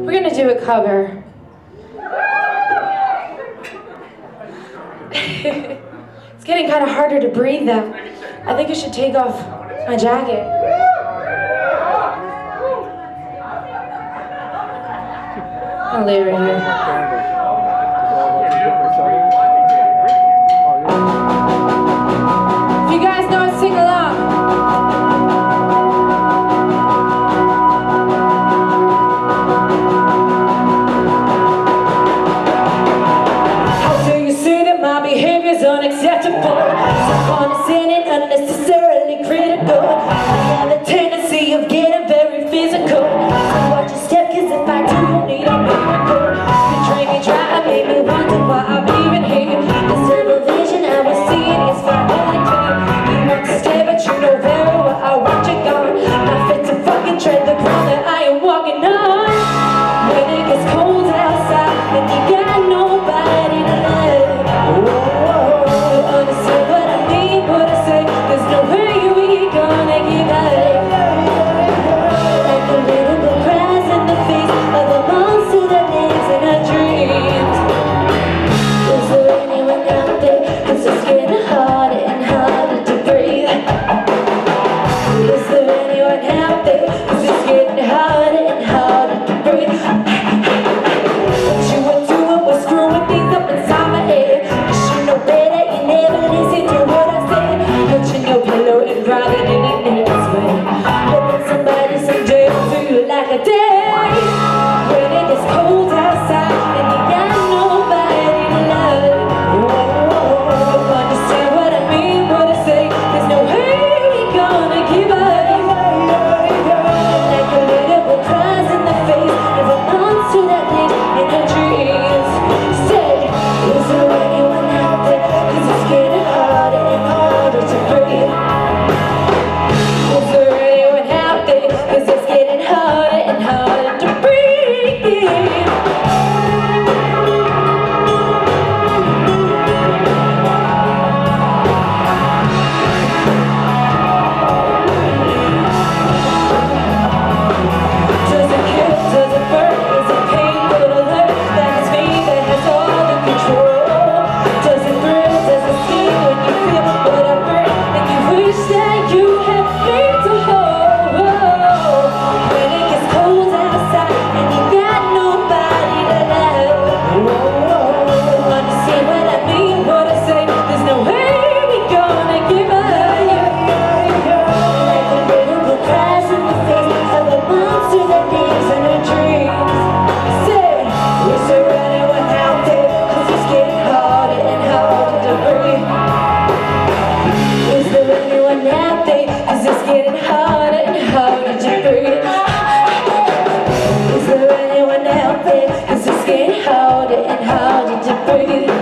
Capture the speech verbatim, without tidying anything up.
We're gonna do a cover. It's getting kind of harder to breathe though. I think I should take off my jacket. I'll lay right here. If you guys know it, sing along. Unacceptable, so condescending, unnecessarily critical. I have a tendency of getting very physical. So watch your step, cause if I do, you need a miracle. You drink me dry, made me wonder why I'm even here. The simple vision I was seeing is finally clear. You want to stay, but you know very well I want you gone. Not fit to fucking tread the ground that I am walking on. When it gets cold outside and you got nobody to love. Is there anyone out there? 'Cause it's getting harder and harder to breathe.